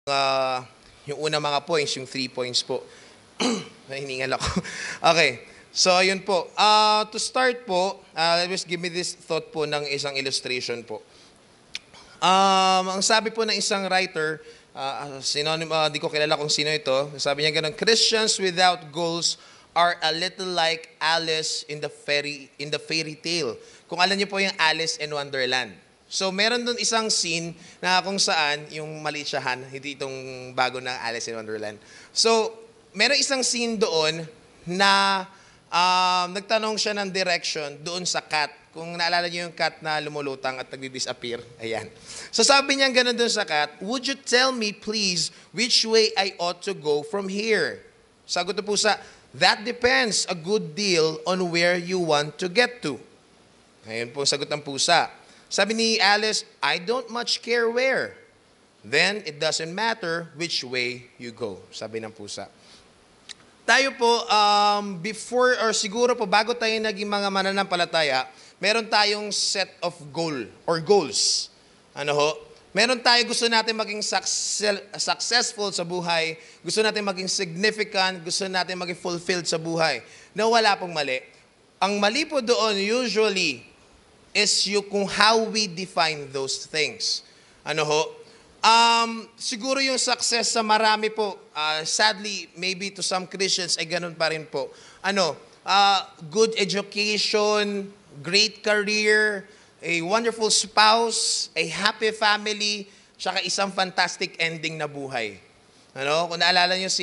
yung una mga points, yung 3 points po. Nahiningal ako. Okay. So, ayun po. To start po, let's give me this thought po ng isang illustration po. Ang sabi po ng isang writer, di ko kilala kung sino ito, sabi niya ganun, Christians without goals are a little like Alice in the fairy tale. Kung alam niyo po yung Alice in Wonderland. So, meron doon isang scene na kung saan, yung maliit siya, hindi itong bago na Alice in Wonderland. So, meron isang scene doon na nagtanong siya ng direction doon sa cat. Kung naalala niyo yung cat na lumulutang at nagdi-disappear. Ayan. So, sabi niya ganun doon sa cat, would you tell me please which way I ought to go from here? Sagot na pusa, that depends a good deal on where you want to get to. Ayun po sagot ng pusa. Sabi ni Alice, I don't much care where. Then, it doesn't matter which way you go. Sabi ng pusa. Tayo po, before or siguro po, bago tayo naging mga mananampalataya, meron tayong set of goals. Ano ho? Meron tayo gusto natin maging successful sa buhay, gusto natin maging significant, gusto natin maging fulfilled sa buhay. Na wala pong mali. Ang mali po doon usually is kung how we define those things. Ano ho? Siguro yung success sa marami po, sadly, maybe to some Christians, ay ganun pa rin po. Good education, great career, a wonderful spouse, a happy family, tsaka isang fantastic ending na buhay. Kung naalala niyo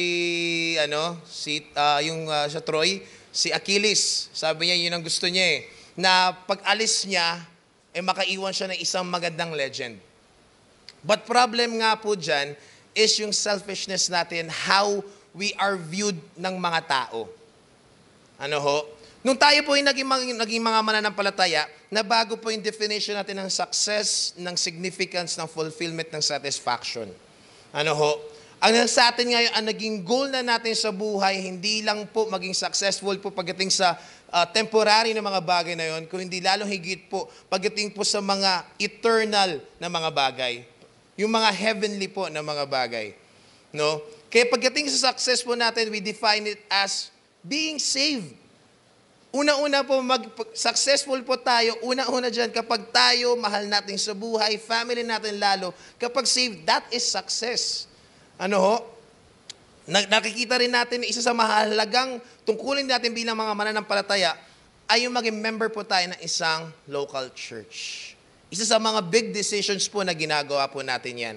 sa Troy, si Achilles, sabi niya yun ang gusto niya na pag alis niya, makaiwan siya ng isang magandang legend. But problem nga po dyan is yung selfishness natin, how we are viewed ng mga tao. Ano ho? Nung tayo po yung naging mga mananampalataya, na bago po yung definition natin ng success, ng significance, ng fulfillment, ng satisfaction. Ano ho? Ang sa atin ngayon, ang naging goal na natin sa buhay, hindi lang po maging successful po pagdating sa temporary na mga bagay na yon, kundi lalong higit po pagdating po sa mga eternal na mga bagay. Yung mga heavenly po na mga bagay. No? Kaya pagdating sa success po natin, we define it as being saved. Una-una po, successful po tayo, una-una dyan, kapag tayo, mahal natin sa buhay, family natin lalo, kapag saved, that is success. Ano ho? Nakikita rin natin isa sa mahalagang tungkulin natin bilang mga mananampalataya ay yung maging member po tayo ng isang local church. Isa sa mga big decisions po na ginagawa po natin yan.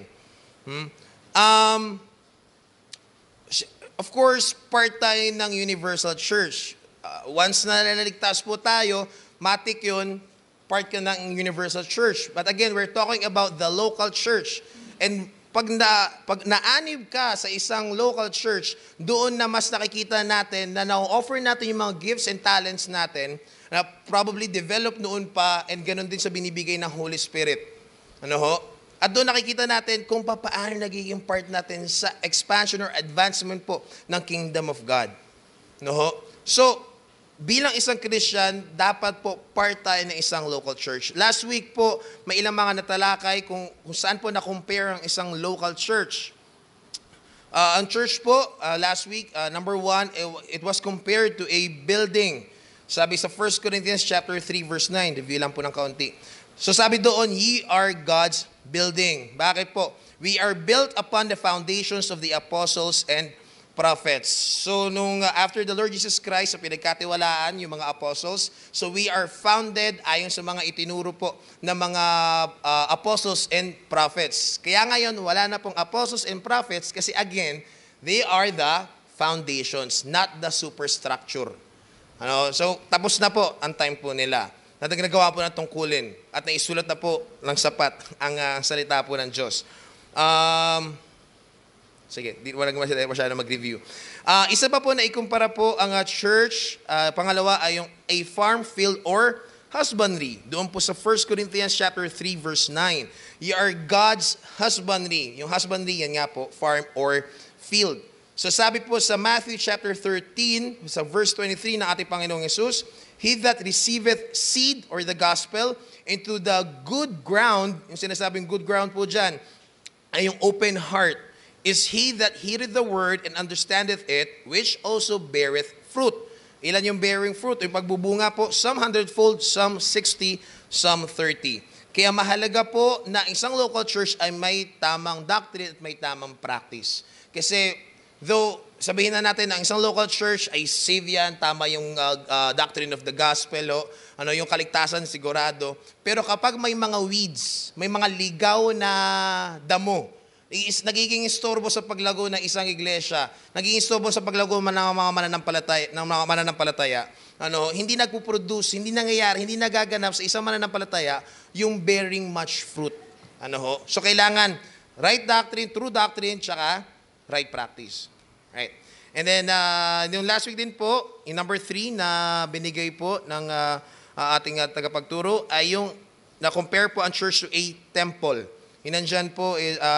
Of course, part tayo ng Universal Church. Once na nalaligtas po tayo, matik yun, part ka ng Universal Church. But again, we're talking about the local church. And pag naanib ka sa isang local church, doon na mas nakikita natin na na-offer natin yung mga gifts and talents natin na probably develop noon pa and ganun din sa binibigay ng Holy Spirit. Ano ho? At doon nakikita natin kung paano nagiging part natin sa expansion or advancement po ng Kingdom of God. Ano ho? So, bilang isang Christian, dapat po part tayo ng isang local church. Last week po, may ilang mga natalakay kung saan po na-compare ang isang local church. Ang church po, last week, number 1, it was compared to a building. Sabi sa 1 Corinthians chapter 3, verse 9, review lang po ng kaunti. So sabi doon, ye are God's building. Bakit po? We are built upon the foundations of the apostles and prophets. So, after the Lord Jesus Christ, pinagkatiwalaan yung mga apostles, so we are founded ayon sa mga itinuro po ng mga apostles and prophets. Kaya ngayon, wala na pong apostles and prophets kasi again, they are the foundations, not the superstructure. So, tapos na po ang time po nila. Nagawa po ng tungkulin at naisulat na po ng sapat ang salita po ng Diyos. Sige, walang masyado mag-review. Isa pa po na ikumpara po ang church. Pangalawa ay yung a farm, field, or husbandry. Doon po sa 1 Corinthians chapter 3, verse 9. You are God's husbandry. Yung husbandry, yan nga po, farm or field. So sabi po sa Matthew chapter 13, sa verse 23 ng ating Panginoong Jesus, he that receiveth seed or the gospel into the good ground, yung sinasabing good ground po dyan, ay yung open heart. is he that heareth the word and understandeth it, which also beareth fruit. Ilan yung bearing fruit? Yung pagbubunga po, some 100-fold, some 60, some 30. Kaya mahalaga po na isang local church ay may tamang doctrine at may tamang practice. Kasi though sabihin na natin na isang local church ay save yan, tama yung doctrine of the gospel, yung kaligtasan sigurado. Pero kapag may mga weeds, may mga ligaw na damo, nagiging istorbo sa paglago ng isang iglesia, nagiging istorbo sa paglago ng mga mananampalataya, hindi nagpo-produce, hindi nangyayari, hindi nagaganap sa isang mananampalataya yung bearing much fruit. So kailangan right doctrine, true doctrine, tsaka right practice. Right. And then yung last week din po, in number 3 na binigay po ng ating tagapagturo ay yung na-compare po ang church to a temple. Inandyan po,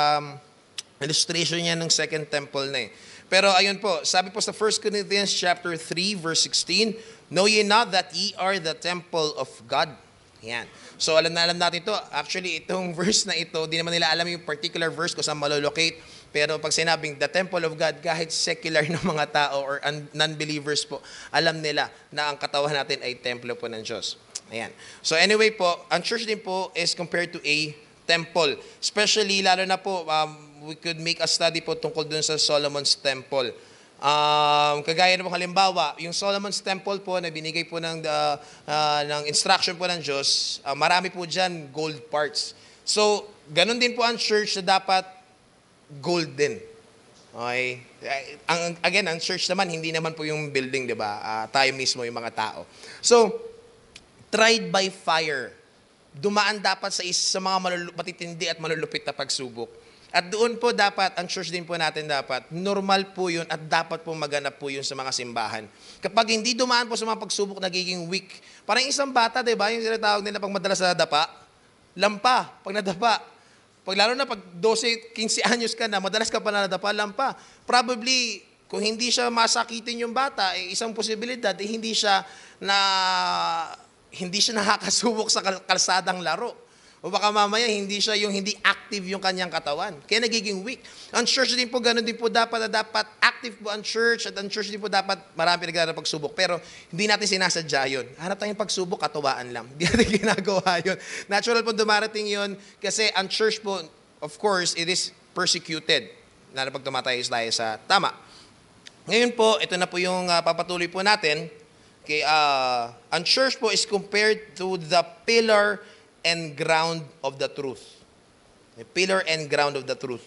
illustration niya ng second temple na eh. Pero ayun po, sabi po sa 1 Corinthians chapter 3, verse 16, know ye not that ye are the temple of God? Yan. So alam natin ito. Actually, itong verse na ito, di naman nila alam yung particular verse kung saan malolocate. Pero pag sinabing the temple of God, kahit secular na mga tao or non-believers po, alam nila na ang katawan natin ay templo po ng Diyos. Ayan. So anyway po, ang church din po is compared to a temple. Especially, lalo na po, we could make a study po tungkol dun sa Solomon's Temple. Kagaya na po halimbawa, yung Solomon's Temple po na binigay po ng instruction po ng Diyos, marami po dyan gold parts. So, ganun din po ang church na dapat gold din. Okay? Ang church naman, hindi naman po yung building, di ba? Tayo mismo yung mga tao. So, tried by fire. Dumaan dapat sa mga matitindi at malulupit na pagsubok. At doon po dapat, ang church din po natin dapat, normal po yun at dapat po maganap po yun sa mga simbahan. Kapag hindi dumaan po sa mga pagsubok, nagiging weak. Parang isang bata, diba? Yung sinatawag nila pag madalas na dapa, lampa, pag nadapa. Lalo na pag 12, 15 anyos ka na, madalas ka pa na nadapa, lampa. Probably, kung hindi siya masakitin yung bata, isang posibilidad, hindi siya nakakasubok sa kalsadang laro. O baka mamaya hindi siya yung hindi active yung kanyang katawan. Kaya nagiging weak. Ang church din po, ganun din po dapat active po ang church at ang church din po dapat marami nagdadala pagsubok. Pero hindi natin sinasadya yun. Hanap tayong pagsubok, katuwaan lang. Hindi natin ginagawa yun. Natural po dumarating yun kasi ang church po, of course, it is persecuted. Lalo pag tumatay tayo sa tama. Ngayon po, ito na po yung papatuloy po natin. Okay, ang church po is compared to the pillar and ground of the truth. The pillar and ground of the truth.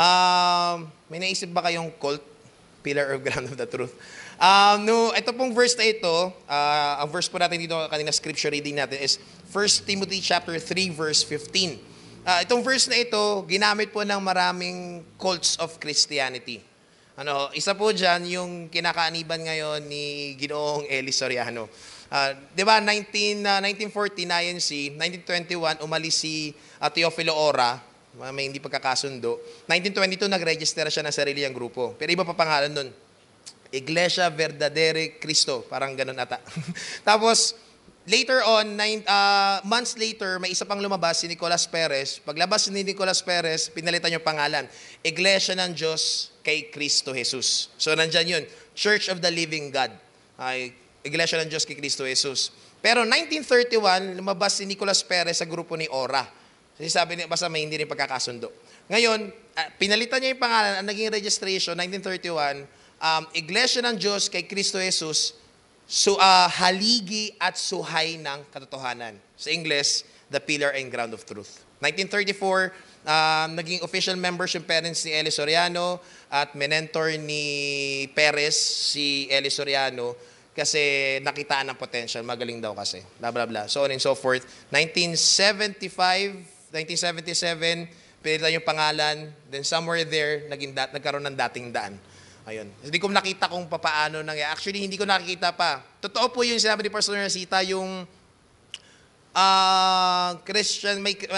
May naisip ba kayong cult? Pillar or ground of the truth? Ito pong verse na ito, ang verse po natin dito, kanina scripture reading natin is 1 Timothy chapter 3, verse 15. Itong verse na ito, ginamit po ng maraming cults of Christianity. Isa po dyan, yung kinakaaniban ngayon ni Ginoong Eli Soriano. Di ba, 1940 na INC, 1921, umalis si Teofilo Ora, may hindi pagkakasundo. 1922, nag-register siya ng sarili niyang grupo. Pero iba pa pangalan nun. Iglesia Verdadere Cristo, parang ganun ata. Tapos, later on, months later, may isa pang lumabas, si Nicolas Perez. Paglabas ni Nicolas Perez, pinalitan yung pangalan. Iglesia ng Diyos kay Cristo Jesus. So, nandyan yun. Church of the Living God. Iglesia ng Diyos kay Cristo Jesus. Pero 1931, lumabas si Nicolas Perez sa grupo ni Ora. Kasi sabi niya, basta may hindi rin pagkakasundo. Ngayon, pinalitan niya yung pangalan, ang naging registration, 1931, Iglesia ng Diyos kay Cristo Jesus, haligi at suhay ng katotohanan. Sa English, the pillar and ground of truth. 1934, naging official membership parents ni Eli Soriano at mentor ni Perez, si Eli Soriano, kasi nakitaan ng potential, magaling daw kasi, blah, blah, blah, so on and so forth. 1975, 1977, pinilitan yung pangalan, then somewhere there, nagkaroon ng dating daan. Ayun. Hindi ko nakita kung paano nangyari. Actually, hindi ko nakikita pa. Totoo po yung sinabi ni Pastor Nasita, yung Christian,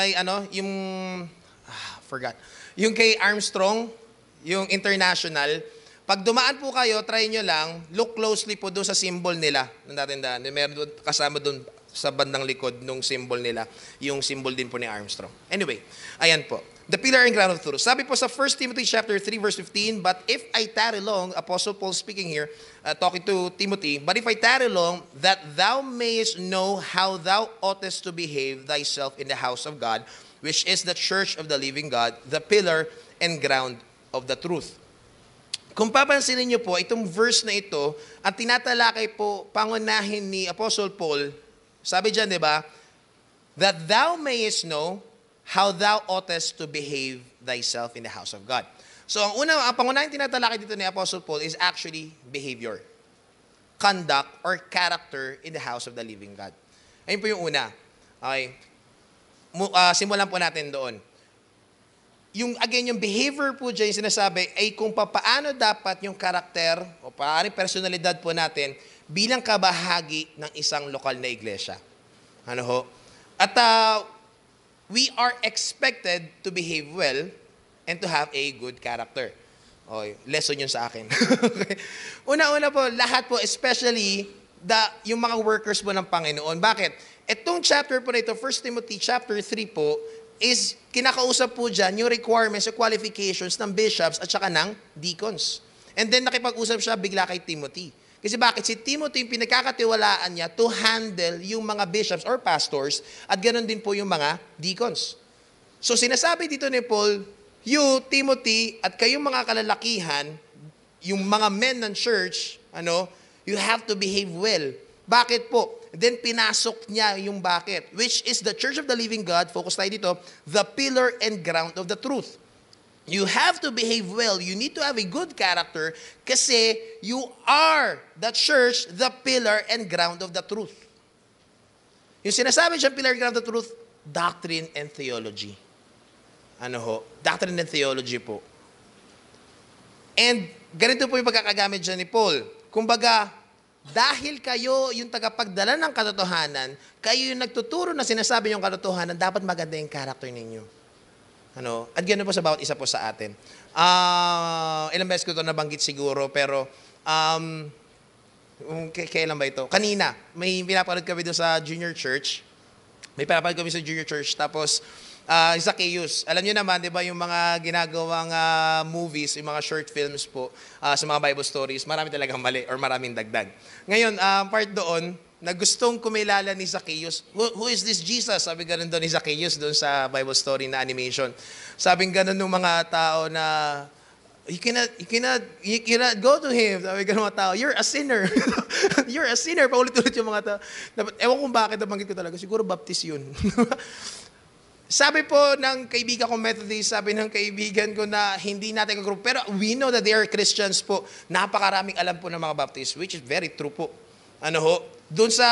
forgot. Yung kay Armstrong, yung international, pag dumaan po kayo, try nyo lang, look closely po doon sa symbol nila. Natandaan, meron doon, kasama doon sa bandang likod nung symbol nila, yung symbol din po ni Armstrong. Anyway, ayan po. The pillar and ground of truth. Sabi po sa 1 Timothy chapter 3 verse 15, but if I tarry long, Apostle Paul speaking here, talking to Timothy, but if I tarry long, that thou mayest know how thou oughtest to behave thyself in the house of God, which is the church of the living God, the pillar and ground of the truth. Kung papansinin niyo po, itong verse na ito, ang tinatalakay po, pangunahin ni Apostle Paul, sabi dyan, di ba, that thou mayest know how thou oughtest to behave thyself in the house of God. So, ang pangunahing tinatalakay dito ni Apostle Paul is actually behavior, conduct, or character in the house of the living God. Ayun po yung una. Okay. Simulan po natin doon. Yung behavior po dyan, yung sinasabi, ay kung paano dapat yung karakter o paano personalidad po natin bilang kabahagi ng isang lokal na iglesia. Ano ho? At we are expected to behave well and to have a good character. Okay, lesson yun sa akin. Okay. Una-una po, lahat po, especially yung mga workers po ng Panginoon. Bakit? Itong chapter po na ito, 1 Timothy chapter 3 po, is kinakausap po dyan yung requirements, yung qualifications ng bishops at saka ng deacons. And then nakipag-usap siya bigla kay Timothy. Kasi bakit? Si Timothy yung pinagkakatiwalaan niya to handle yung mga bishops or pastors at ganoon din po yung mga deacons. So sinasabi dito ni Paul, you, Timothy, at kayong mga kalalakihan, yung mga men ng church, you have to behave well. Bakit po? Then pinasok niya yung bakit, which is the church of the living God, focus tayo dito, the pillar and ground of the truth. You have to behave well. You need to have a good character kasi you are the church, the pillar and ground of the truth. Yung sinasabi siya, pillar and ground of the truth, doctrine and theology. Doctrine and theology po. And ganito po yung pagkakagamit dyan ni Paul. Kumbaga, dahil kayo yung tagapagdala ng katotohanan, kayo yung nagtuturo na sinasabi yung katotohanan, dapat maganda yung character ninyo. At ganoon po sa bawat isa po sa atin. Ilang beses ko ito nabanggit siguro, pero kailan ba ito? Kanina, may pinapanood kami doon sa junior church. Tapos, Zacchaeus. Alam niyo naman, di ba, yung mga ginagawang movies, yung mga short films po sa mga Bible stories, marami talagang mali or maraming dagdag. Ngayon, part doon, na gustong kumilala ni Zacchaeus, who is this Jesus? Sabi ganun doon ni Zacchaeus doon sa Bible story na animation. Sabi ganun ng mga tao na, you cannot go to him. Sabi ganun mga tao, you're a sinner. You're a sinner. Paulit-ulit yung mga tao. Ewan kung bakit nabanggit ko talaga. Siguro baptist yun. Sabi po ng kaibigan ko Methodist, sabi ng kaibigan ko na hindi natin kagrupo, pero we know that they are Christians po. Napakaraming alam po ng mga Baptist, which is very true po. Doon sa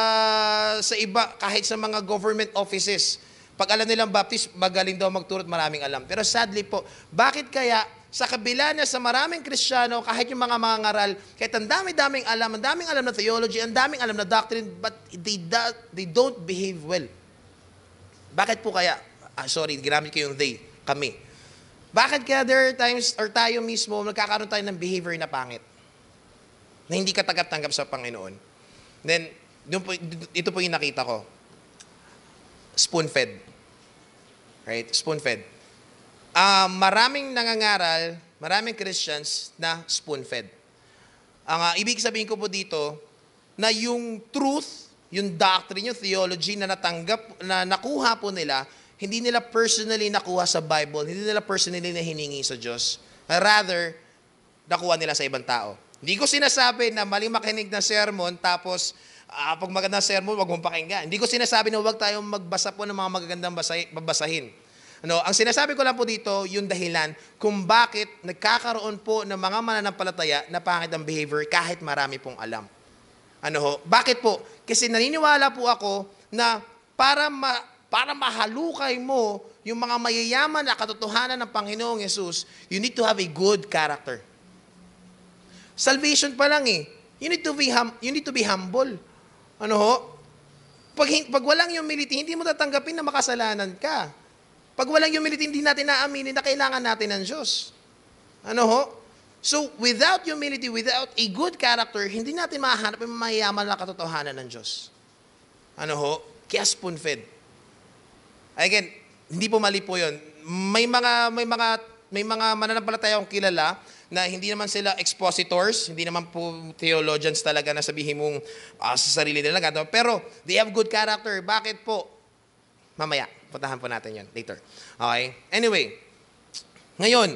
iba, kahit sa mga government offices, pag alam nilang Baptist, magaling daw magturo at maraming alam. Pero sadly po, bakit kaya sa kabila na sa maraming Kristiyano, kahit yung mga ngaral, kahit ang daming alam na theology, ang daming alam na doctrine, but they don't behave well. Bakit po kaya? Ginamit ko yung they, kami. Bakit kaya there are times, or tayo mismo, nagkakaroon tayo ng behavior na pangit? Na hindi katanggap-tanggap sa Panginoon. Then, ito po yung nakita ko. Spoon-fed. Right? Spoon-fed. Maraming nangangaral, maraming Christians na spoon-fed. Ang ibig sabihin ko po dito, na yung truth, yung doctrine, yung theology na nakuha po nila, hindi nila personally nakuha sa Bible, hindi nila personally na hiningi sa Diyos. Rather, nakuha nila sa ibang tao. Hindi ko sinasabi na maling makinig ng sermon, tapos pag magandang sermon, wag mong pakinggan. Hindi ko sinasabi na wag tayong magbasa po ng mga magagandang babasahin. Ang sinasabi ko lang po dito, yung dahilan kung bakit nagkakaroon po ng mga mananampalataya na pangit ang behavior kahit marami pong alam. Bakit po? Kasi naniniwala po ako na para mahalukay mo yung mga mayayaman na katotohanan ng Panginoong Yesus, you need to have a good character. Salvation pa lang you need to be humble. Pag walang humility, hindi mo tatanggapin na makasalanan ka. Pag walang humility, hindi natin naaminin na kailangan natin ng Diyos. So, without humility, without a good character, hindi natin mahanap yung mayayaman na katotohanan ng Diyos. Kaya spoon-fed. Again, hindi po mali po yun. may mga mananampalataya akong kilala na hindi naman sila expositors, hindi naman po theologians talaga na sabihin mong sa sarili nila. Pero they have good character. Bakit po? Mamaya, puntahan po natin yan later. Okay? Anyway, ngayon,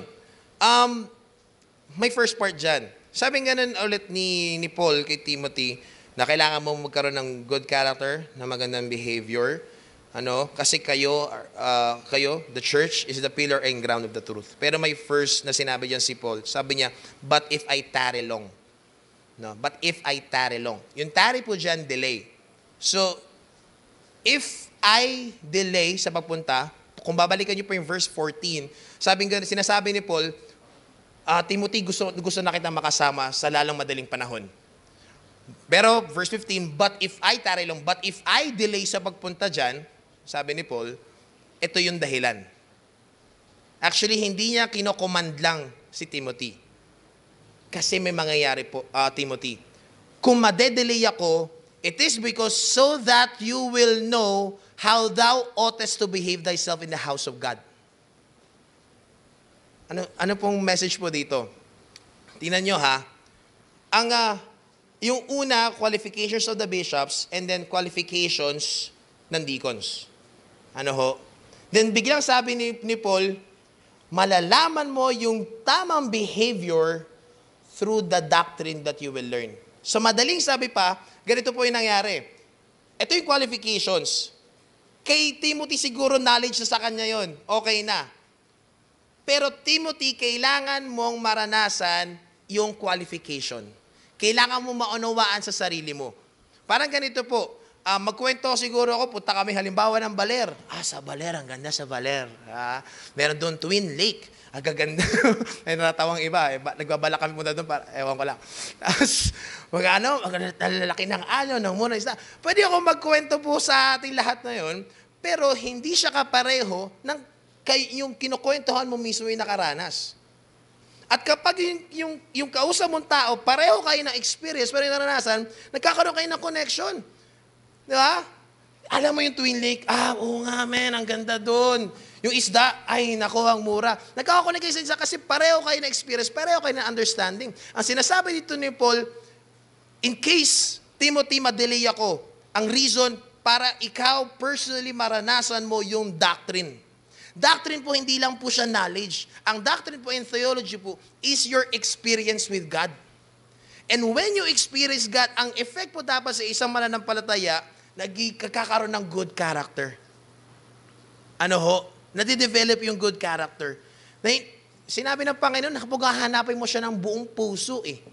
may first part dyan. Sabi nga ulit ni Paul kay Timothy na kailangan mo magkaroon ng good character, na magandang behavior. Kasi kayo, the church is the pillar and ground of the truth. Pero may first na sinabi diyan si Paul. Sabi niya, but if I tarry long. No, but if I tarry long. Yung tarry po diyan, delay. So, if I delay sa pagpunta, kung babalikan niyo po yung verse 14, sinasabi ni Paul, Timothy, gusto na kita makasama sa lalong madaling panahon. Pero, verse 15, but if I tarry long, but if I delay sa pagpunta diyan, sabi ni Paul, ito yung dahilan. Actually, hindi niya kinocommand lang si Timothy. Kasi may mangyayari po, Timothy. Kung madedelay ako, it is because so that you will know how thou oughtest to behave thyself in the house of God. Ano pong message po dito? Tingnan nyo ha. Yung una, qualifications of the bishops, and then qualifications ng deacons. Then biglang sabi ni Paul, malalaman mo yung tamang behavior through the doctrine that you will learn. So madaling sabi pa, ganito po yung nangyari. Ito yung qualifications. Kay Timothy siguro knowledge na sa kanya yon. Okay na. Pero Timothy, kailangan mong maranasan yung qualification. Kailangan mo maunawaan sa sarili mo. Parang ganito po, magkwento siguro ako, punta kami halimbawa ng Baler. Sa Baler, ang ganda sa Baler. Meron doon Twin Lake. Ang gaganda. May natatawang iba. Nagbabala kami punta doon, ewan ko lang. Tapos, lalaki ng ano, ng muna isda. Pwede ako magkwento po sa ating lahat na yun, pero hindi siya kapareho ng yung kinukwentuhan mo mismo yung nakaranas. At kapag yung kausap mong tao, pareho kayo ng experience, pareho ng naranasan, nagkakaroon kayo ng connection. Di ba? Alam mo yung Twin Lake, oo nga men, ang ganda doon. Yung isda, ay naku, ang mura. Nagkakakonek kayo sa isda kasi pareho kayo ng experience, pareho kayo ng understanding. Ang sinasabi dito ni Paul, in case, Timothy, madelay ako, ang reason para ikaw personally maranasan mo yung doctrine. Doctrine po, hindi lang po siya knowledge. Ang doctrine po in theology po is your experience with God. And when you experience God, ang effect po dapat sa isang mananampalataya, nagkakaroon ng good character. Nadidevelop yung good character. Sinabi ng Panginoon, hanapin mo siya ng buong puso eh.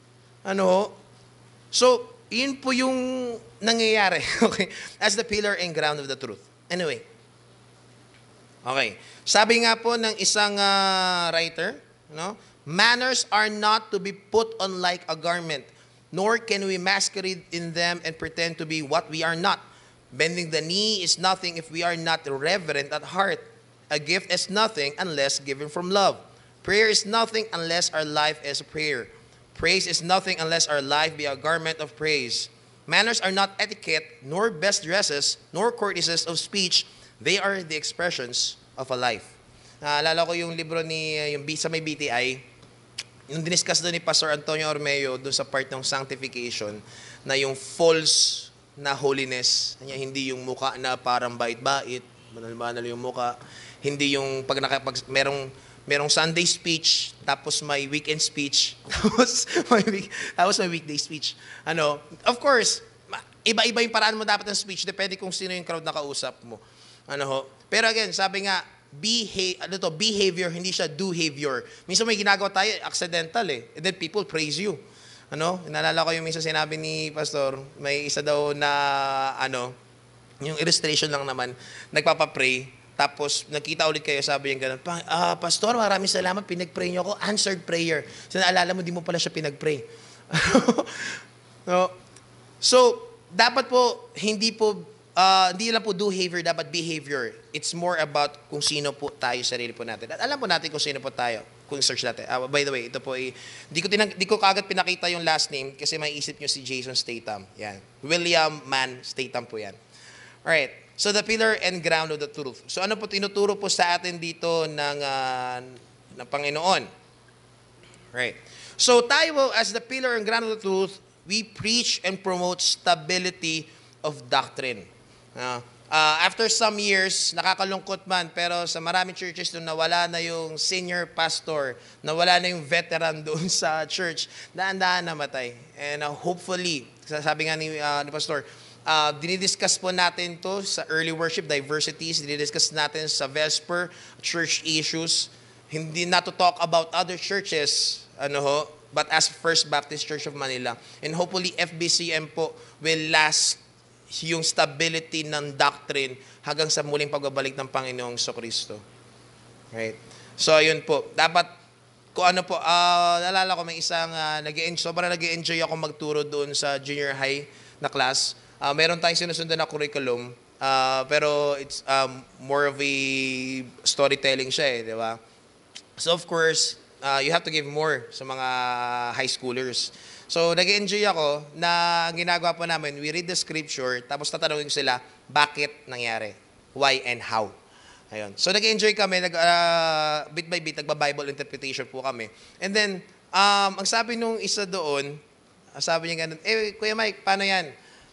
So, yun po yung nangyayari. Okay? As the pillar and ground of the truth. Anyway. Okay. Sabi nga po ng isang writer, manners are not to be put on like a garment, nor can we masquerade in them and pretend to be what we are not. Bending the knee is nothing if we are not reverent at heart. A gift is nothing unless given from love. Prayer is nothing unless our life is a prayer. Praise is nothing unless our life be a garment of praise. Manners are not etiquette, nor best dresses, nor courtesies of speech. They are the expressions of a life. Naalala ko yung libro sa may BTI, yung diniscuss doon ni Pastor Antonio Ormeo doon sa part ng sanctification, na yung false na holiness, hindi yung muka na parang bait-bait, banal-banal yung muka, hindi yung pag merong Sunday speech, tapos may weekend speech, tapos may weekday speech. Of course, iba-iba yung paraan mo dapat ng speech, depende kung sino yung crowd na kausap mo. Pero again, sabi nga, behavior, hindi siya do-havior. Minsan may ginagawa tayo, accidental eh. And then people praise you. Naalala ko yung minsan sinabi ni Pastor, may isa daw na, yung illustration lang naman, nagpapapray, tapos nagkita ulit kayo, sabi yung gano'n, Pastor, maraming salamat, pinag-pray niyo ako, answered prayer. So naalala mo, di mo pala siya pinag-pray. So, dapat po, hindi lang po do-havior, dapat behavior. It's more about kung sino po tayo, sarili po natin. At alam po natin kung sino po tayo, kung search natin. By the way, ito po di ko kagad pinakita yung last name kasi may isip nyo si Jason Statham. Yan. William Mann Statham po yan. Alright. So the pillar and ground of the truth. So ano po tinuturo po sa atin dito ng Panginoon? Right. So tayo as the pillar and ground of the truth, we preach and promote stability of doctrine. After some years, nakakalungkot man, pero sa maraming churches doon nawala na yung senior pastor, nawala na yung veteran doon sa church, daan-daan namatay. And hopefully, sabi nga ni Pastor, dinidiscuss po natin to sa early worship diversities, dinidiscuss natin sa Vesper, church issues, hindi na to talk about other churches, but as First Baptist Church of Manila. And hopefully, FBCM po will last yung stability ng doctrine hanggang sa muling pagbabalik ng Panginoong Kristo. Right? So, ayun po. Dapat, kung ano po, naalala ko may isang, sobrang nag-enjoy ako magturo doon sa junior high na class. Meron tayong sinusundan na curriculum, pero it's more of a storytelling siya di ba? So, of course, you have to give more sa mga high schoolers. So, nag-enjoy ako na ang ginagawa po namin, we read the scripture, tapos tatanungin ko sila, bakit nangyari? Why and how? Ayun. So, nag-enjoy kami, bit by bit, nagba-Bible interpretation po kami. And then, ang sabi nung isa doon, sabi niya ganun, Kuya Mike, paano yan?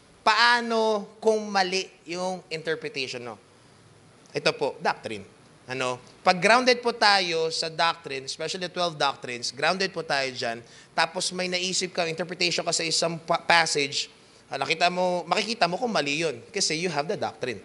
Paano kung mali yung interpretation, no? Ito po, doctrine. Pag grounded po tayo sa doctrine, especially the 12 doctrines, grounded po tayo dyan, tapos may naisip ka, interpretation ka sa isang passage, makikita mo kung mali yun, kasi you have the doctrine.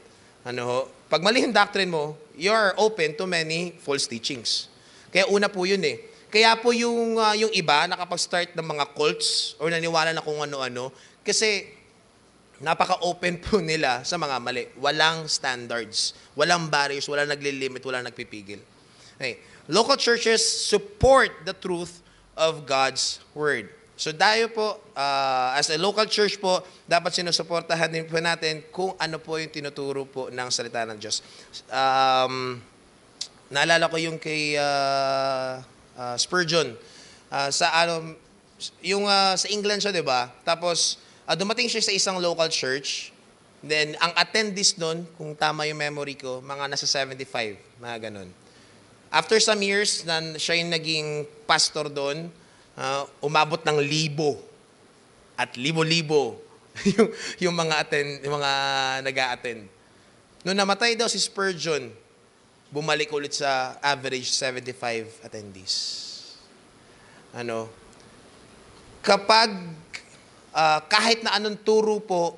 Pag mali yung doctrine mo, you're open to many false teachings. Kaya una po yun Kaya po yung iba, nakapag-start ng mga cults, or naniwala na kung ano-ano, kasi napaka-open po nila sa mga mali. Walang standards, walang barriers, walang naglilimit, walang nagpipigil. Okay. Local churches support the truth of God's Word. So tayo po, as a local church po, dapat sinusuportahan din po natin kung ano po yung tinuturo po ng salita ng Diyos. Naalala ko yung kay Spurgeon. Sa England siya, di ba? Tapos, dumating siya sa isang local church. Then, ang attendees nun, kung tama yung memory ko, mga nasa 75, mga ganun. After some years, siya yung naging pastor doon, umabot ng 1,000 at 1,000 yung mga nag-a-attend. Noong namatay daw si Spurgeon, bumalik ulit sa average 75 attendees. Kapag kahit na anong turo po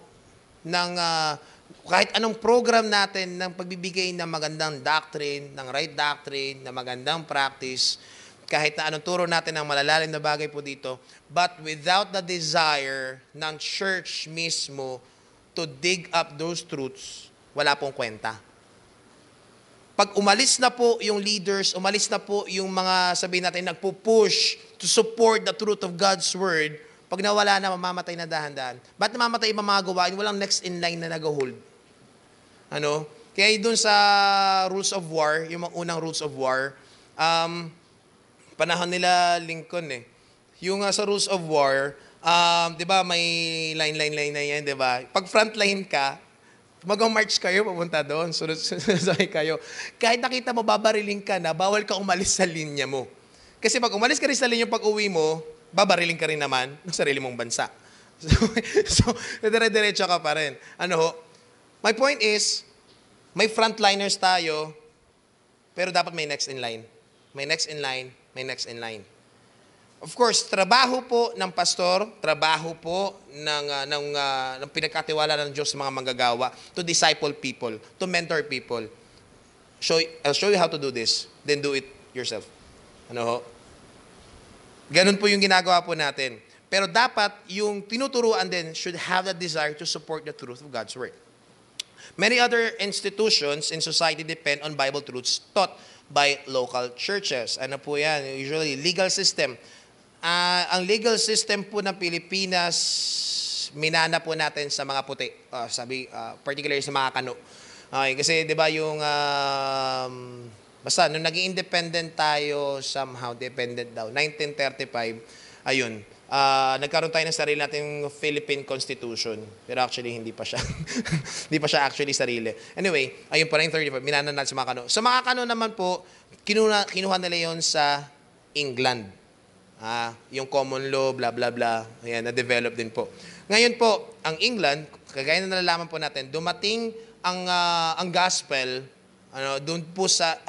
kahit anong program natin ng pagbibigay ng magandang doctrine, ng right doctrine, ng magandang practice, kahit na anong turo natin ng malalalim na bagay po dito, but without the desire ng church mismo to dig up those truths, wala pong kwenta. Pag umalis na po yung leaders, umalis na po yung mga, sabihin natin, nagpo-push to support the truth of God's Word, pag nawala na, mamamatay na dahan-dahan. Ba't namamatay ibang mga gawain? Walang next in line na nag-hold. Kaya doon sa rules of war, yung mga unang rules of war, panahon nila Lincoln Yung sa rules of war, di ba may line na yan, di ba? Pag frontline ka, mag-march kayo, pupunta doon, sunod kayo. Kahit nakita mo, babariling ka na, bawal ka umalis sa linya mo. Kasi pag umalis ka rin sa linya pag uwi mo, babariling ka rin naman ng sarili mong bansa. So dire-diretso ka pa rin. My point is, may frontliners tayo, pero dapat may next in line. May next in line, may next in line. Of course, trabaho po ng pastor, trabaho po ng pinagkatiwala ng Diyos sa mga manggagawa to disciple people, to mentor people. I'll show you how to do this, then do it yourself. Ganun po yung ginagawa po natin. Pero dapat yung tinuturuan din should have the desire to support the truth of God's Word. Many other institutions in society depend on Bible truths taught by local churches. Ano po yan? Usually, legal system. Ang legal system po ng Pilipinas, minana po natin sa mga puti. Particularly sa mga kano. Okay, kasi di ba yung, basta nung naging independent tayo, somehow dependent daw, 1935, Ayun. Nagkaroon tayo ng sarili nating Philippine Constitution. Pero actually, hindi pa siya. Hindi pa siya actually sarili. Anyway, ayun pa rin 34. Minanan natin sa mga kano. Sa mga kano naman po, kinuha nila yon sa England. Yung common law, blah, blah, blah. Ayan, na-develop din po. Ngayon po, ang England, kagaya na nalalaman po natin, dumating ang gospel doon po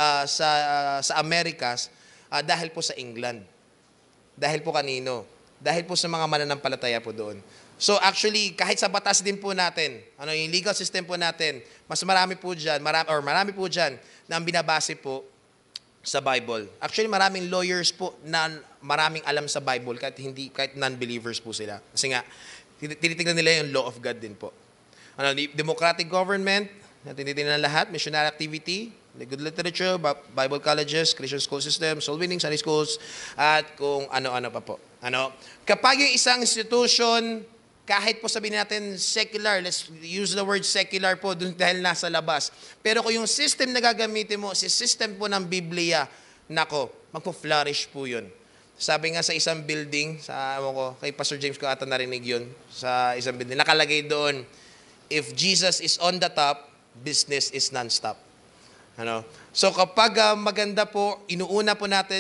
sa Americas dahil po sa England. Dahil po kanino? Dahil po sa mga mananampalataya po doon. So actually, kahit sa batas din po natin, yung legal system po natin, mas marami po dyan na ang binabase po sa Bible. Actually, maraming lawyers po na maraming alam sa Bible kahit non-believers po sila. Kasi nga, tinitingnan nila yung law of God din po. Democratic government, tinitingnan lahat, missionary activity, good literature, Bible colleges, Christian school system, soul winning, Sunday schools, at kung ano-ano pa po. Kapag yung isang institution, kahit po sabihin natin secular, let's use the word secular po dahil nasa labas. Pero kung yung system na gagamitin mo, si system po ng Biblia, nako, magpo-flourish po yun. Sabi nga sa isang building, kay Pastor James ko ata narinig yun, sa isang building, nakalagay doon, if Jesus is on the top, business is non-stop. So kapag maganda po, inuuna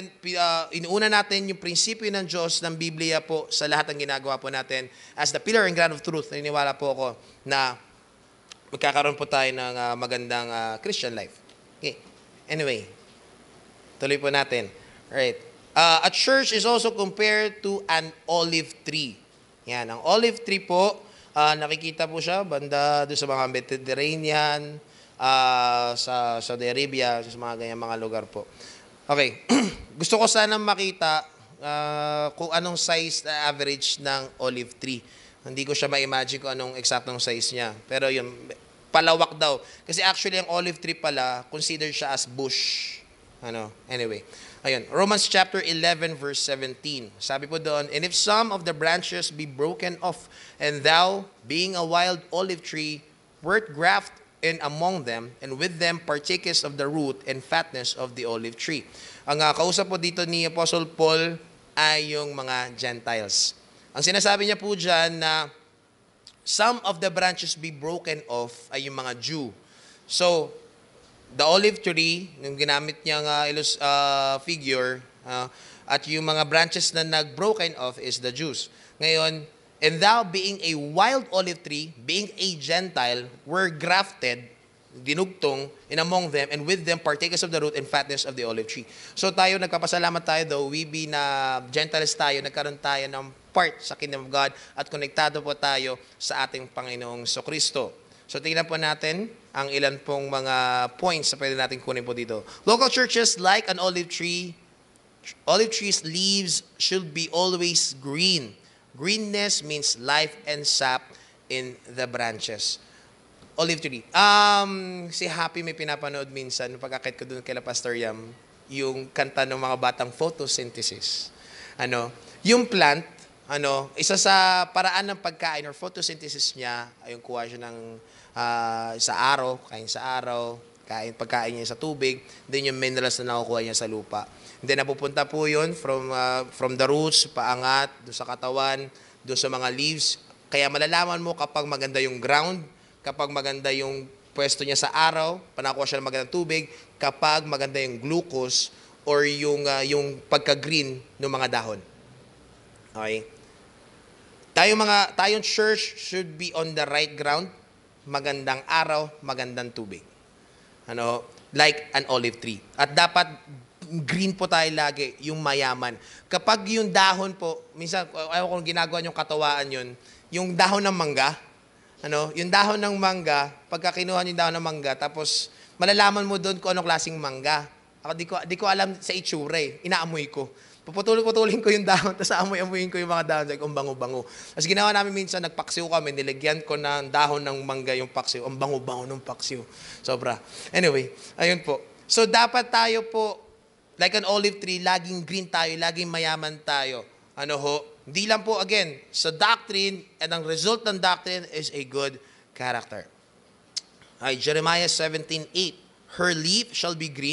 natin yung prinsipyo ng Diyos ng Biblia po sa lahat ng ginagawa po natin as the pillar and ground of truth. Naniniwala po ako na magkakaroon po tayo ng magandang Christian life. Okay. Anyway, tuloy po natin. Alright. A church is also compared to an olive tree. Yan, ang olive tree po, nakikita po siya banda doon sa mga Mediterranean, sa Saudi Arabia, sa mga ganyan mga lugar po. Okay. Gusto ko sana makita kung anong size na average ng olive tree. Hindi ko siya ma-imagine kung anong eksaktong size niya. Pero yun, palawak daw. Kasi actually, ang olive tree pala, considered siya as bush. Anyway. Ayun. Romans chapter 11, verse 17. Sabi po doon, and if some of the branches be broken off, and thou, being a wild olive tree, wert grafted in among them, and with them partakest of the root and fatness of the olive tree. Ang kausap po dito ni Apostle Paul ay yung mga Gentiles. Ang sinasabi niya po dyan na some of the branches be broken off ay yung mga Jew. So, the olive tree, yung ginamit niyang figure, at yung mga branches na nag-broken off is the Jews. Ngayon, and thou being a wild olive tree, being a Gentile, were grafted, dinugtong, in among them, and with them partakers of the root and fatness of the olive tree. So tayo, nagpapasalamat tayo, though we be na Gentiles tayo, nagkaroon tayo ng part sa Kingdom of God, at konektado po tayo sa ating Panginoong Kristo. So tingnan po natin ang ilan pong mga points na pwede natin kunin po dito. Local churches, like an olive tree, olive tree's leaves should be always green. Greenness means life and sap in the branches. Olive tree. Si Happy may pinapanood minsan, pagkakit ko doon kay Pastor Yam, yung kanta ng mga batang photosynthesis. Yung plant, isa sa paraan ng pagkain or photosynthesis niya, ay yung kuha siya ng sa araw, kain sa araw, pagkain niya sa tubig, then yung minerals na nakukuha niya sa lupa. Then napupunta po yun from the roots, paangat, doon sa katawan, doon sa mga leaves. Kaya malalaman mo kapag maganda yung ground, kapag maganda yung pwesto niya sa araw, panakuha siya ng magandang tubig, kapag maganda yung glucose or yung pagka-green ng mga dahon. Okay? Tayong church should be on the right ground, magandang araw, magandang tubig. Like an olive tree. At dapat green po tayo lagi, yung mayaman. Kapag yung dahon po, minsan, ayaw kung ginagawa yung katawaan yun, yung dahon ng mangga, yung dahon ng mangga, pagka kinuha yung dahon ng mangga, tapos malalaman mo doon kung anong klaseng mangga. Ako di ko alam sa itsura inaamoy ko. Puputulin ko yung dahon, tapos amoy-amoyin ko yung mga dahon, like, ang bango-bango. Tapos ginawa namin minsan, nagpaksiw kami, nilagyan ko ng dahon ng mangga yung paksiw, ang bango-bango ng paksiw. Sobra. Anyway, ayun po. So dapat tayo po, like an olive tree, laging green tayo, laging mayaman tayo. Hindi lang po, again, sa doctrine, and ang result ng doctrine is a good character. Jeremiah 17:8, her leaf shall be green.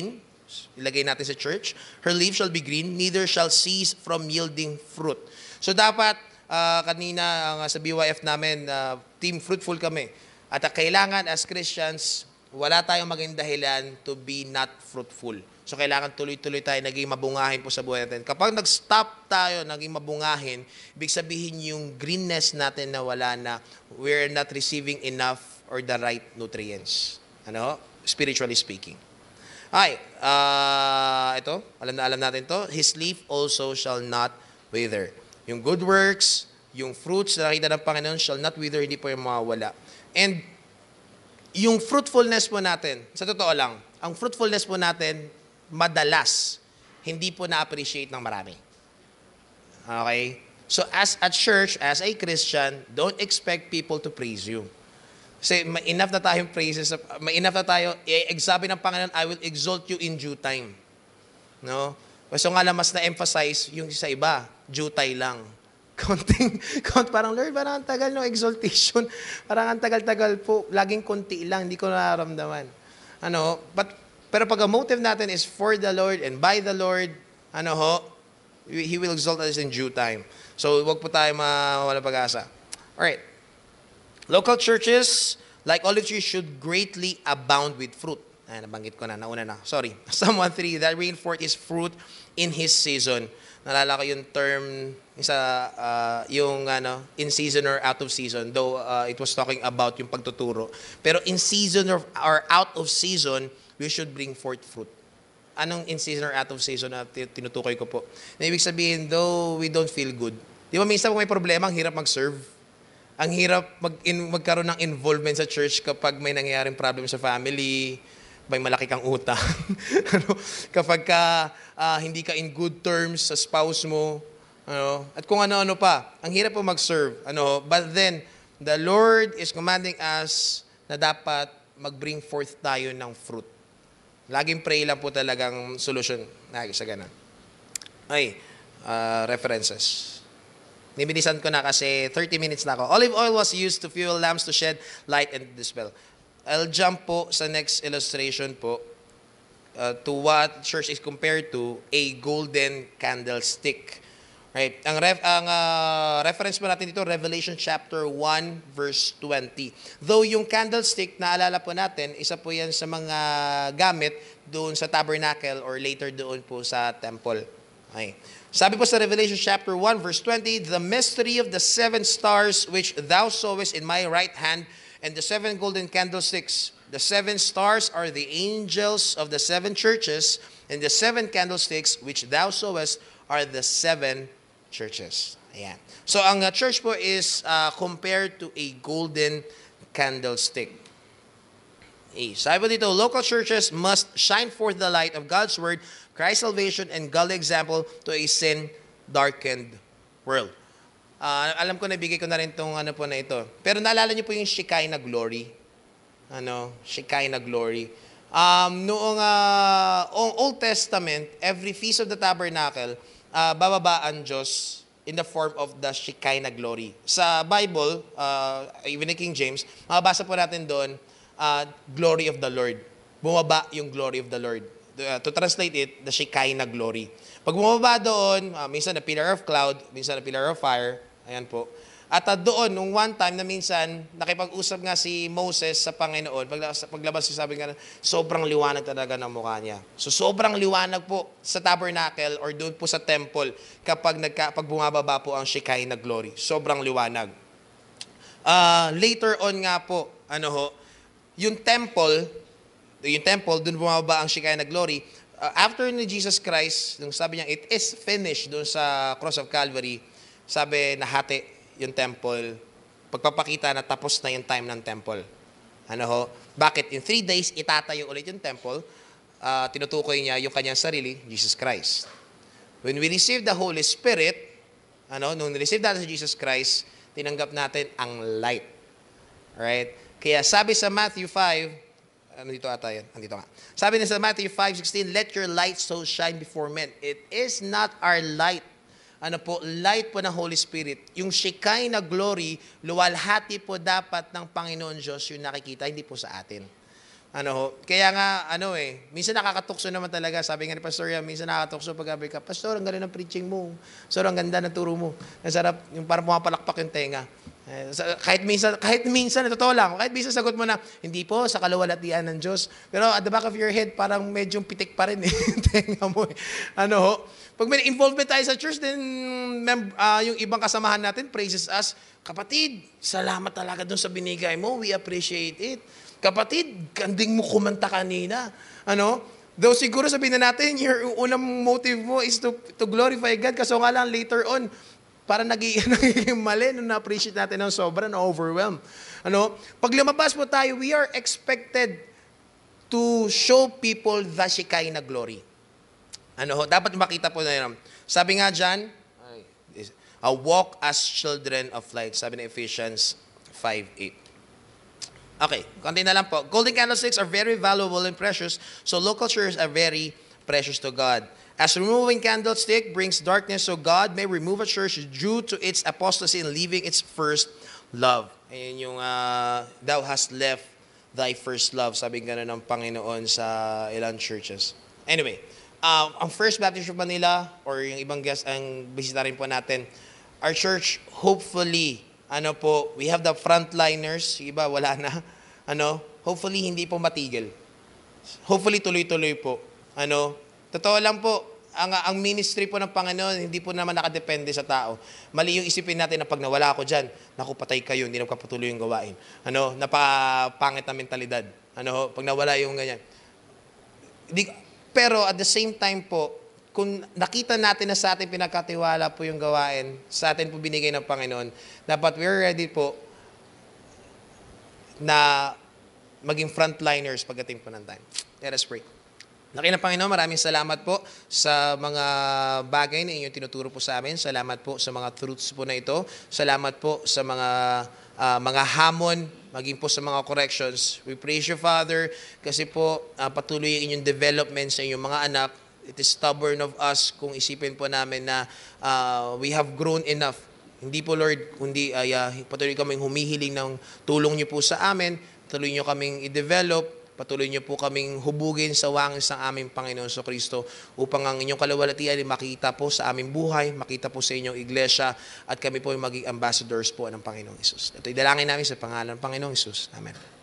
Ilagay natin sa church. Her leaf shall be green, neither shall cease from yielding fruit. So dapat, kanina sa BYF namin, team fruitful kami. At kailangan as Christians, wala tayong maging dahilan to be not fruitful. So kailangan tuloy-tuloy tayo naging mabungahin po sa buhay natin. Kapag nag-stop tayo naging mabungahin, ibig sabihin yung greenness natin na wala na, we're not receiving enough or the right nutrients. Spiritually speaking. Okay, ito, alam natin to. His leaf also shall not wither. Yung good works, yung fruits na nakita ng Panginoon shall not wither, hindi po yung mawawala. And yung fruitfulness po natin, sa totoo lang, ang fruitfulness po natin, madalas, hindi po na-appreciate ng marami. Okay? So as a church, as a Christian, don't expect people to praise you. Kasi may enough na tayong praises, may enough na tayo, sabi ng Panginoon, I will exalt you in due time. No? So nga lang, mas na-emphasize yung sa iba, due time lang. Parang, Lord, parang ang tagal ng exaltation. Parang ang tagal-tagal po. Laging konti lang, hindi ko nararamdaman. Pero pag ang motive natin is for the Lord and by the Lord, He will exalt us in due time. So, wag po tayo mawala pag-asa. Alright. Local churches, like olive trees, should greatly abound with fruit. Nabanggit ko na, nauna na. Sorry. Psalm 1:3, that rain forth is fruit in His season. Nalala ko yung term, in season or out of season. Though it was talking about yung pagtuturo. Pero in season or out of season, we should bring forth fruit. Anong in season or out of season na tinutukoy ko po? Na ibig sabihin, though we don't feel good. Di ba minsan kung may problema, ang hirap mag-serve. Ang hirap magkaroon ng involvement sa church kapag may nangyayaring problem sa family, may malaki kang utang. Kapag hindi ka in good terms sa spouse mo, at kung ano-ano pa, ang hirap po mag-serve. But then, the Lord is commanding us na dapat mag-bring forth tayo ng fruit. Laging pray lang po talagang solution sa ganun. References. Nibilisan ko na kasi 30 minutes na ako. Olive oil was used to fuel lamps to shed light and dispel. I'll jump po sa next illustration po to what church is compared to a golden candlestick. Right? Ang reference po natin dito, Revelation chapter 1, verse 20. Though yung candlestick, naalala po natin, isa po yan sa mga gamit doon sa tabernacle or later doon po sa temple. Okay. Sabi po sa Revelation chapter 1, verse 20, the mystery of the 7 stars which thou sawest in my right hand, and the 7 golden candlesticks. The 7 stars are the angels of the 7 churches, and the 7 candlesticks which thou sawest are the 7 churches. Ayan. So, ang church po is compared to a golden candlestick. Sabi po dito, local churches must shine forth the light of God's Word, Christ's salvation, and godly example to a sin-darkened world. Alam ko, nabigay ko na rin itong po na ito. Pero naalala niyo po yung Shekinah glory. Shekinah glory. Noong Old Testament, every Feast of the Tabernacle, bababa ang Diyos in the form of the Shekinah glory. Sa Bible, even in King James, makabasa po natin doon, glory of the Lord. Bumaba yung glory of the Lord. To translate it, the Shekinah glory. Pag bumaba doon, minsan na pillar of cloud, minsan na pillar of fire, ayan po. At doon, nung one time na minsan, nakipag-usap nga si Moses sa Panginoon, paglabas siya, sabi nga, sobrang liwanag talaga ng mukha niya. So sobrang liwanag po sa tabernacle or doon po sa temple kapag bumababa po ang Shekinah glory. Sobrang liwanag. Later on nga po, yung temple, doon bumababa ang Shekinah glory. After ni Jesus Christ, nung sabi niya, it is finished doon sa cross of Calvary, sabi, nahati yung temple, pagpapakita na tapos na yung time ng temple. Bakit? In 3 days, itatayo ulit yung temple, tinutukoy niya yung kanyang sarili, Jesus Christ. When we receive the Holy Spirit, nung receive natin si Jesus Christ, tinanggap natin ang light. Alright? Kaya sabi sa Matthew 5, dito ata yan? Andito nga. Sabi na sa Matthew 5:16, let your light so shine before men. It is not our light. Light po ng Holy Spirit. Yung Shekinah glory, luwalhati po dapat ng Panginoon Diyos yung nakikita, hindi po sa atin. Ano ho? Kaya nga, minsan nakakatukso naman talaga. Sabi nga ni Pastor yan, minsan nakakatukso pag gabi ka, Pastor, ang ganda ng preaching mo. Pastor, ang ganda ng turo mo. Ang sarap, yung parang pumapalakpak yung tenga. Kahit minsan, totoo lang, kahit minsan sagot mo na, hindi po, sa kaluwalhatian ng Diyos. Pero at the back of your head, parang medyo pitik pa rin yung tenga mo. Ano ho? Pag may involvement tayo sa church, then yung ibang kasamahan natin praises us, kapatid, salamat talaga dun sa binigay mo. We appreciate it. Kapatid, ganding mo kumanta kanina. Though siguro sabihin na natin, your unang motive mo is to glorify God. Kaso nga lang, later on, para nagiging mali nung na-appreciate natin ng sobra, na-overwhelm. Pag lumabas po tayo, we are expected to show people the Shekinah glory. Dapat makita po na yun. Sabi nga dyan, walk as children of light. Sabi na Ephesians 5:8. Okay, konti na lang po. Golden candlesticks are very valuable and precious, so local churches are very precious to God. As removing candlestick brings darkness, so God may remove a church due to its apostasy and leaving its first love. Ayan yung, thou hast left thy first love, sabi nga ng Panginoon sa ilang churches. Anyway, ang First Baptist of Manila, or yung ibang guest ang bisita rin po natin, our church, hopefully, we have the frontliners, iba wala na. Hopefully hindi po matigil. Hopefully tuloy-tuloy po. Totoo lang po, ang ministry po ng Panginoon, hindi po naman nakadepende sa tao. Mali yung isipin natin na pag nawala ako dyan, naku, patay kayo, hindi na kapatuloy yung gawain. Napapangit na mentalidad. Pag nawala yung ganyan. Pero at the same time po, kung nakita natin na sa atin pinagkatiwala po yung gawain, sa atin po binigay ng Panginoon, dapat we're ready po na maging frontliners pagdating po ng time. Let us pray. Laki ng Panginoon, maraming salamat po sa mga bagay na inyong tinuturo po sa amin. Salamat po sa mga truths po na ito. Salamat po sa mga hamon, maging po sa mga corrections. We praise you, Father, kasi po patuloy yung inyong development sa inyong mga anak. It is stubborn of us kung isipin po namin na we have grown enough. Hindi po, Lord, kundi patuloy kaming humihiling ng tulong niyo po sa amin, patuloy niyo kaming i-develop, patuloy niyo po kaming hubugin sa wangis ng aming Panginoon sa Kristo upang ang inyong kaluwalhatian ay makita po sa aming buhay, makita po sa inyong iglesia, at kami po ay maging ambassadors po ng Panginoong Hesus. Ito'y dalangin namin sa pangalan ng Panginoong Hesus. Amen.